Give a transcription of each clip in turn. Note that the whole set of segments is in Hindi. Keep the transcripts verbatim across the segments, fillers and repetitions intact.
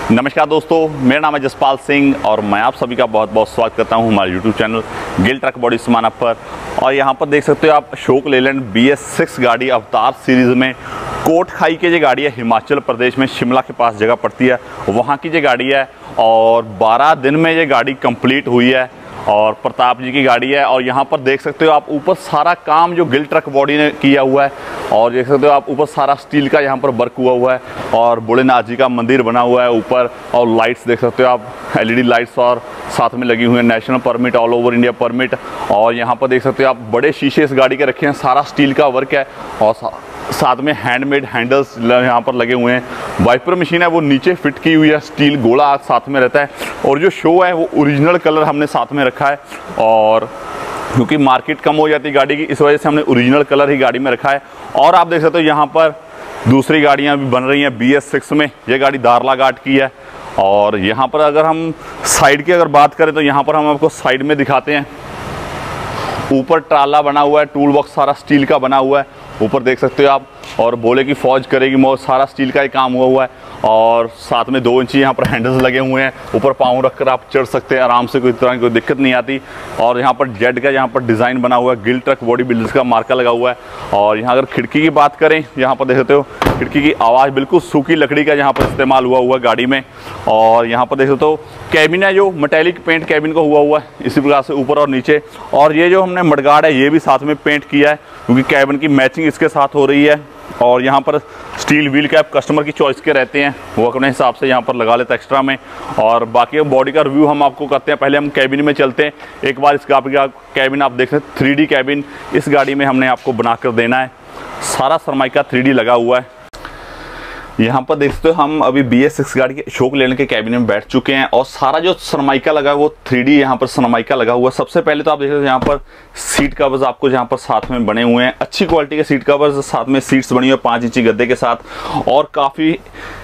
नमस्कार दोस्तों, मेरा नाम है जसपाल सिंह और मैं आप सभी का बहुत बहुत स्वागत करता हूं हमारे YouTube channel Gill truck body सामान पर। और यहां पर देख सकते हो आप Ashok Leyland B S six गाड़ी अवतार सीरीज़ में कोट खाई की जो गाड़ी है, हिमाचल प्रदेश में शिमला के पास जगह पड़ती है, वहाँ की जो गाड़ी है। और बारह दिन में ये गाड़ी कंप्लीट हुई है और प्रताप जी की गाड़ी है। और यहाँ पर देख सकते हो आप ऊपर सारा काम जो गिल ट्रक बॉडी ने किया हुआ है। और देख सकते हो आप ऊपर सारा स्टील का यहाँ पर वर्क हुआ हुआ है और भोलेनाथ जी का मंदिर बना हुआ है ऊपर। और लाइट्स देख सकते हो आप, एल ई डी लाइट्स और साथ में लगी हुई है, national permit, all over India permit. और यहाँ पर देख सकते हो आप बड़े शीशे इस गाड़ी के रखे हैं, सारा स्टील का वर्क है और सा, साथ में हैंडमेड हैंडल्स यहाँ पर लगे हुए हैं। वाइपर मशीन है वो नीचे फिट की हुई है, स्टील गोला साथ में रहता है। और जो शो है वो ओरिजिनल कलर हमने साथ में रखा है, और क्योंकि मार्केट कम हो जाती है गाड़ी की, इस वजह से हमने ओरिजिनल कलर ही गाड़ी में रखा है। और आप देख सकते हो यहाँ पर दूसरी गाड़ियाँ भी बन रही हैं बी एस सिक्स में। ये गाड़ी दारला घाट की है। और यहाँ पर अगर हम साइड की अगर बात करें तो यहाँ पर हम आपको साइड में दिखाते हैं। ऊपर ट्राला बना हुआ है, टूल बॉक्स सारा स्टील का बना हुआ है, ऊपर देख सकते हो आप। और बोले की फौज करेगी मौज, सारा स्टील का ही काम हुआ हुआ है। और साथ में दो इंची यहाँ पर हैंडल्स लगे हुए हैं, ऊपर पाँव रखकर आप चढ़ सकते हैं आराम से, कोई तरह की कोई दिक्कत नहीं आती। और यहाँ पर जेड का यहाँ पर डिज़ाइन बना हुआ है, गिल ट्रक बॉडी बिल्डर्स का मार्का लगा हुआ है। और यहाँ अगर खिड़की की बात करें, यहाँ पर देख सकते हो खिड़की की आवाज़ बिल्कुल सूखी लकड़ी का यहाँ पर इस्तेमाल हुआ हुआ है गाड़ी में। और यहाँ पर देख सकते हो कैबिन है जो मेटेलिक पेंट कैबिन का हुआ हुआ है, इसी प्रकार से ऊपर और नीचे। और ये जो हमने मडगार्ड है ये भी साथ में पेंट किया है, क्योंकि कैबिन की मैचिंग इसके साथ हो रही है। और यहाँ पर स्टील व्हील कैप कस्टमर की चॉइस के रहते हैं, वो अपने हिसाब से यहाँ पर लगा लेता है एक्स्ट्रा में। और बाकी बॉडी का रिव्यू हम आपको करते हैं, पहले हम कैबिन में चलते हैं एक बार। इस गाड़ी का कैबिन आप देख सकते हैं, थ्री डी कैबिन इस गाड़ी में हमने आपको बना कर देना है, सारा सरमाइका थ्री डी लगा हुआ है। यहाँ पर देख सकते हो हम अभी बी एस सिक्स गाड़ी के अशोक लेलैंड के कैबिन में बैठ चुके हैं और सारा जो सरमाइका लगा है वो थ्री डी यहाँ पर सरमाइका लगा हुआ है। सबसे पहले तो आप देख सकते हो यहाँ पर सीट कवर्स आपको यहाँ पर साथ में बने हुए हैं, अच्छी क्वालिटी के सीट कवर्स, साथ में सीट्स बनी हुई है पाँच इंची गद्दे के साथ। और काफ़ी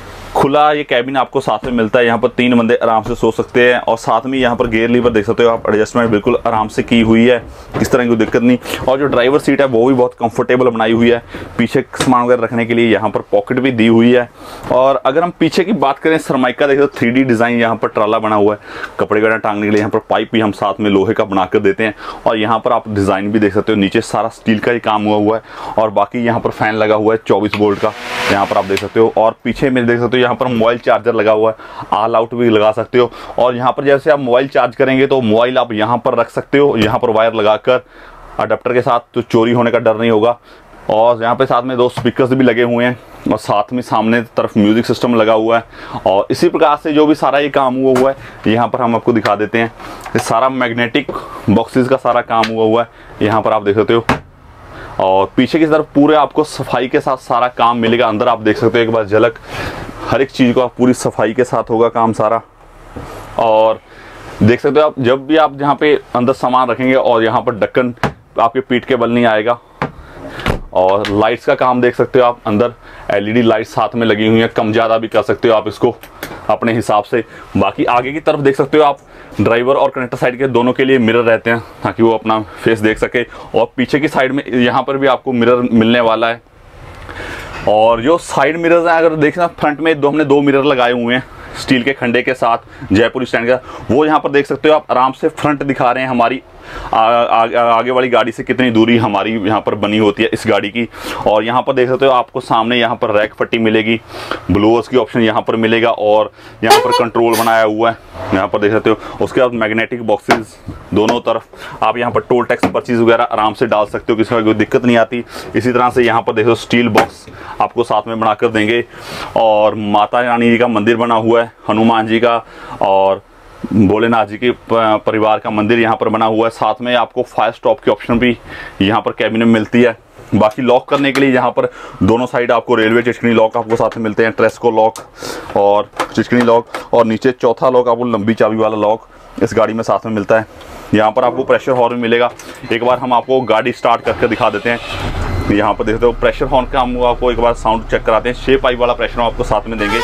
खुला ये कैबिन आपको साथ में मिलता है, यहाँ पर तीन बंदे आराम से सो सकते हैं। और साथ में यहाँ पर गेयर लीवर देख सकते हो आप, एडजस्टमेंट बिल्कुल आराम से की हुई है, इस तरह की कोई दिक्कत नहीं। और जो ड्राइवर सीट है वो भी बहुत कंफर्टेबल बनाई हुई है, पीछे सामान वगैरह रखने के लिए यहाँ पर पॉकेट भी दी हुई है। और अगर हम पीछे की बात करें, सरमाइका देख सकते हो थ्री डी डिज़ाइन, यहाँ पर ट्राला बना हुआ है, कपड़े वगैरह टांगने के लिए यहाँ पर पाइप भी हम साथ में लोहे का बना कर देते हैं। और यहाँ पर आप डिज़ाइन भी देख सकते हो, नीचे सारा स्टील का ही काम हुआ हुआ है। और बाकी यहाँ पर फैन लगा हुआ है चौबीस वोल्ट का, यहाँ पर आप देख सकते हो। और पीछे में देख सकते हो यहाँ पर मोबाइल चार्जर लगा हुआ है, ऑल आउट भी लगा सकते हो। और यहाँ पर जैसे आप मोबाइल चार्ज करेंगे तो मोबाइल आप यहाँ पर रख सकते हो, यहाँ पर वायर लगाकर अडेप्टर के साथ, तो चोरी होने का डर नहीं होगा। और यहाँ पे साथ में दो स्पीकर्स भी लगे हुए हैं और साथ में सामने तरफ म्यूजिक सिस्टम लगा हुआ है। और इसी प्रकार से जो भी सारा ये काम हुआ हुआ है यहाँ पर हम आपको दिखा देते हैं। ये सारा मैग्नेटिक बॉक्सेस का सारा काम हुआ हुआ है, यहाँ पर आप देख सकते हो। और पीछे की तरफ पूरे आपको सफाई के साथ सारा काम मिलेगा। अंदर आप देख सकते हो एक बार झलक, हर एक चीज़ को आप पूरी सफाई के साथ होगा काम सारा। और देख सकते हो आप, जब भी आप यहाँ पे अंदर सामान रखेंगे और यहाँ पर ढक्कन आपके पीठ के बल नहीं आएगा। और लाइट्स का काम देख सकते हो आप, अंदर एल ई डी लाइट्स साथ में लगी हुई हैं, कम ज़्यादा भी कर सकते हो आप इसको अपने हिसाब से। बाकी आगे की तरफ देख सकते हो आप, ड्राइवर और कनेक्टर साइड के दोनों के लिए मिरर रहते हैं ताकि वो अपना फेस देख सके। और पीछे की साइड में यहाँ पर भी आपको मिरर मिलने वाला है। और जो साइड मिरर्स हैं, अगर देखना फ्रंट में दो हमने दो मिरर लगाए हुए हैं स्टील के खंडे के साथ, जयपुर स्टैंड का, वो यहाँ पर देख सकते हो आप, आराम से फ्रंट दिखा रहे हैं हमारी आ, आ, आगे वाली गाड़ी से कितनी दूरी हमारी यहाँ पर बनी होती है इस गाड़ी की। और यहाँ पर देख सकते हो आपको सामने यहाँ पर रैक पट्टी मिलेगी, ब्लोअर्स की ऑप्शन यहाँ पर मिलेगा। और यहाँ पर कंट्रोल बनाया हुआ है, यहाँ पर देख सकते हो। उसके बाद मैग्नेटिक बॉक्सेस दोनों तरफ, आप यहाँ पर टोल टैक्स पर्चीज वगैरह आराम से डाल सकते हो, किसी का कोई दिक्कत नहीं आती। इसी तरह से यहाँ पर देखो स्टील बॉक्स आपको साथ में बनाकर देंगे। और माता रानी जी का मंदिर बना हुआ है, हनुमान जी का और भोलेनाथ जी के परिवार का मंदिर यहाँ पर बना हुआ है। साथ में आपको फायर स्टॉप की ऑप्शन भी यहाँ पर कैबिन में मिलती है। बाकी लॉक करने के लिए यहाँ पर दोनों साइड आपको रेलवे चिचकनी लॉक आपको साथ में मिलते हैं, ट्रेस्को लॉक और चिचकनी लॉक। और नीचे चौथा लॉक आपको लंबी चाबी वाला लॉक इस गाड़ी में साथ में मिलता है। यहाँ पर आपको प्रेशर हॉर्न भी मिलेगा। एक बार हम आपको गाड़ी स्टार्ट करके दिखा देते हैं। यहाँ पर देखते हो प्रेशर हॉर्न का हम आपको एक बार साउंड चेक कराते हैं। छः पाइप वाला प्रेशर आपको साथ में देंगे।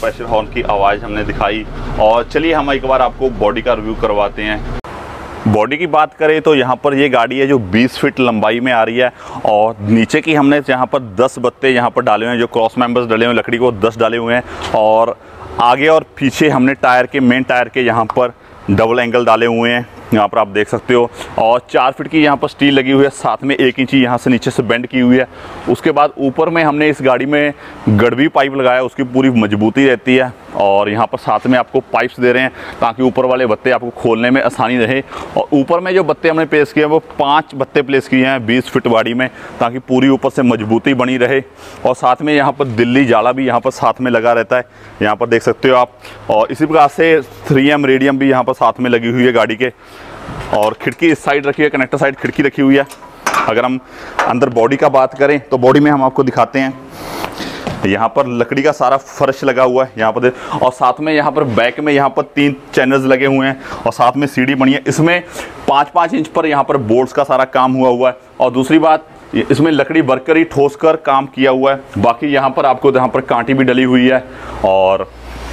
प्रेशर हॉर्न की आवाज़ हमने दिखाई। और चलिए हम एक बार आपको बॉडी का रिव्यू करवाते हैं। बॉडी की बात करें तो यहाँ पर ये गाड़ी है जो बीस फीट लंबाई में आ रही है और नीचे की हमने यहाँ पर दस बत्ते यहाँ पर डाले हुए हैं, जो क्रॉस मेंबर्स डाले हुए हैं, लकड़ी को दस डाले हुए हैं। और आगे और पीछे हमने टायर के मेन टायर के यहाँ पर डबल एंगल डाले हुए हैं, यहाँ पर आप देख सकते हो। और चार फीट की यहाँ पर स्टील लगी हुई है, साथ में एक इंची यहाँ से नीचे से बेंड की हुई है। उसके बाद ऊपर में हमने इस गाड़ी में गड़वी पाइप लगाया, उसकी पूरी मजबूती रहती है। और यहाँ पर साथ में आपको पाइप्स दे रहे हैं ताकि ऊपर वाले बत्ते आपको खोलने में आसानी रहे। और ऊपर में जो बत्ते हमने प्लेस किए हैं वो पाँच बत्ते प्लेस किए हैं बीस फीट गाड़ी में, ताकि पूरी ऊपर से मजबूती बनी रहे। और साथ में यहाँ पर दिल्ली जाला भी यहाँ पर साथ में लगा रहता है, यहाँ पर देख सकते हो आप। और इसी प्रकार से थ्री एम रेडियम भी यहाँ पर साथ में लगी हुई है गाड़ी के। और खिड़की इस साइड रखी है, कनेक्टर साइड खिड़की रखी हुई है। अगर हम अंदर बॉडी का बात करें तो बॉडी में हम आपको दिखाते हैं, यहाँ पर लकड़ी का सारा फर्श लगा हुआ है यहाँ पर। और साथ में यहाँ पर बैक में यहाँ पर तीन चैनल्स लगे हुए हैं और साथ में सीढ़ी बनी है। इसमें पाँच पाँच इंच पर यहाँ पर बोर्ड्स का सारा काम हुआ हुआ है। और दूसरी बात, इसमें लकड़ी बरकरी ठोस कर काम किया हुआ है। बाकी यहाँ पर आपको यहाँ पर कांटी भी डली हुई है। और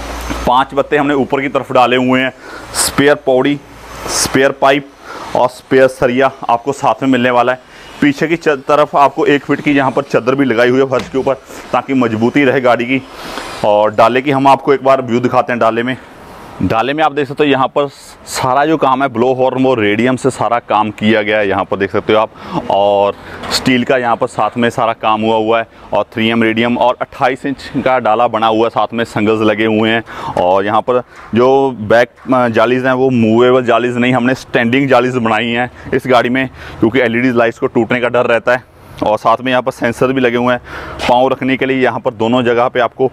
पाँच बत्ते हमने ऊपर की तरफ डाले हुए हैं। स्पेयर पौड़ी, स्पेयर पाइप और स्पेयर सरिया आपको साथ में मिलने वाला है। पीछे की तरफ आपको एक फीट की यहाँ पर चादर भी लगाई हुई है फर्श के ऊपर, ताकि मजबूती रहे गाड़ी की। और डाले की हम आपको एक बार व्यू दिखाते हैं। डाले में डाले में आप देख सकते हो यहाँ पर सारा जो काम है ब्लो हॉर्न वो रेडियम से सारा काम किया गया है, यहाँ पर देख सकते हो आप। और स्टील का यहाँ पर साथ में सारा काम हुआ हुआ है। और थ्री एम रेडियम और अट्ठाईस इंच का डाला बना हुआ है, साथ में संगल्स लगे हुए हैं। और यहाँ पर जो बैक जालीज़ हैं वो मूवेबल जालीज़ नहीं, हमने स्टैंडिंग जालीज़ बनाई हैं इस गाड़ी में, क्योंकि एल ई डी लाइट्स को टूटने का डर रहता है। और साथ में यहाँ पर सेंसर भी लगे हुए हैं पाँव रखने के लिए। यहाँ पर दोनों जगह पर आपको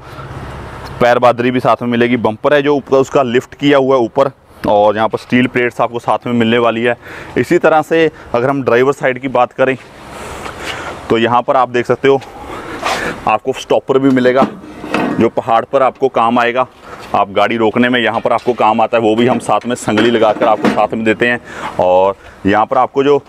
पैर बादरी भी साथ में मिलेगी। बम्पर है जो ऊपर उसका लिफ्ट किया हुआ है ऊपर। और यहाँ पर स्टील प्लेट्स आपको साथ में मिलने वाली है। इसी तरह से अगर हम ड्राइवर साइड की बात करें तो यहाँ पर आप देख सकते हो आपको स्टॉपर भी मिलेगा, जो पहाड़ पर आपको काम आएगा। आप गाड़ी रोकने में यहाँ पर आपको काम आता है, वो भी हम साथ में संगली लगाकर आपको साथ में देते हैं। और यहाँ पर आपको जो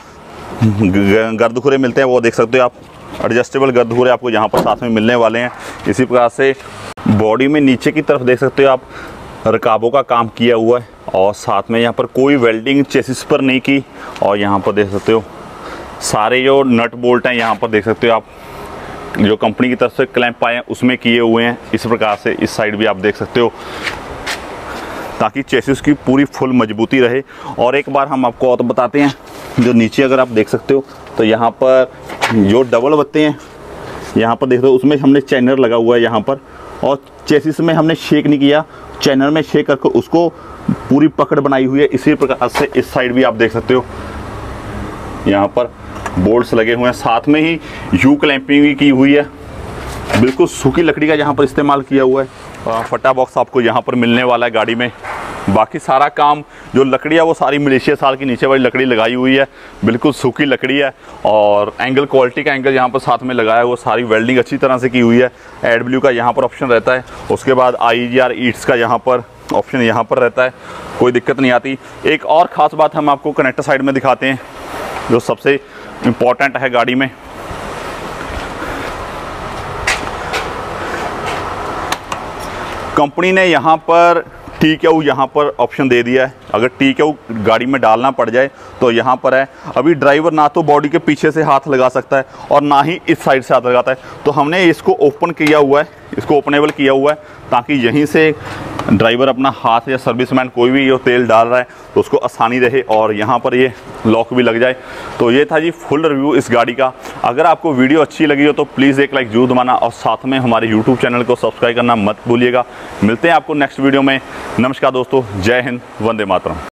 गर्दखुरे मिलते हैं वो देख सकते हो आप, एडजस्टेबल गर्दखुरे आपको यहाँ पर साथ में मिलने वाले हैं। इसी प्रकार से बॉडी में नीचे की तरफ देख सकते हो आप रकाबों का काम किया हुआ है। और साथ में यहाँ पर कोई वेल्डिंग चेसिस पर नहीं की। और यहाँ पर देख सकते हो सारे जो नट बोल्ट हैं यहाँ पर देख सकते हो आप, जो कंपनी की तरफ से क्लैंप आए हैं उसमें किए हुए हैं। इस प्रकार से इस साइड भी आप देख सकते हो, ताकि चेसिस की पूरी फुल मजबूती रहे। और एक बार हम आपको और बताते हैं, जो नीचे अगर आप देख सकते हो तो यहाँ पर जो डबल बत्ते हैं यहाँ पर देख दो, उसमें हमने चैनर लगा हुआ है यहाँ पर। और चेसिस में हमने शेक नहीं किया, चैनर में शेक करके उसको पूरी पकड़ बनाई हुई है। इसी प्रकार से इस साइड भी आप देख सकते हो यहाँ पर बोल्ट्स लगे हुए हैं, साथ में ही यू क्लैंपिंग भी की हुई है। बिल्कुल सूखी लकड़ी का यहाँ पर इस्तेमाल किया हुआ है। फटा बॉक्स आपको यहाँ पर मिलने वाला है गाड़ी में। बाकी सारा काम जो लकड़ी है वो सारी मलेशिया साल की नीचे वाली लकड़ी लगाई हुई है, बिल्कुल सूखी लकड़ी है। और एंगल क्वालिटी का एंगल यहाँ पर साथ में लगाया है, वो सारी वेल्डिंग अच्छी तरह से की हुई है। एड ब्लू का यहाँ पर ऑप्शन रहता है। उसके बाद आई जी आर ईट्स का यहाँ पर ऑप्शन यहाँ पर रहता है, कोई दिक्कत नहीं आती। एक और ख़ास बात हम आपको कनेक्टर साइड में दिखाते हैं, जो सबसे इम्पोर्टेंट है गाड़ी में। कंपनी ने यहाँ पर टी क्यू यहाँ पर ऑप्शन दे दिया है। अगर टी क्यू गाड़ी में डालना पड़ जाए तो यहाँ पर है। अभी ड्राइवर ना तो बॉडी के पीछे से हाथ लगा सकता है और ना ही इस साइड से हाथ लगाता है, तो हमने इसको ओपन किया हुआ है, इसको ओपनेबल किया हुआ है, ताकि यहीं से ड्राइवर अपना हाथ या सर्विसमैन कोई भी ये तेल डाल रहा है तो उसको आसानी रहे और यहाँ पर ये लॉक भी लग जाए। तो ये था जी फुल रिव्यू इस गाड़ी का। अगर आपको वीडियो अच्छी लगी हो तो प्लीज़ एक लाइक जरूर दबाना और साथ में हमारे यूट्यूब चैनल को सब्सक्राइब करना मत भूलिएगा। मिलते हैं आपको नेक्स्ट वीडियो में। नमस्कार दोस्तों, जय हिंद, वंदे मातरम।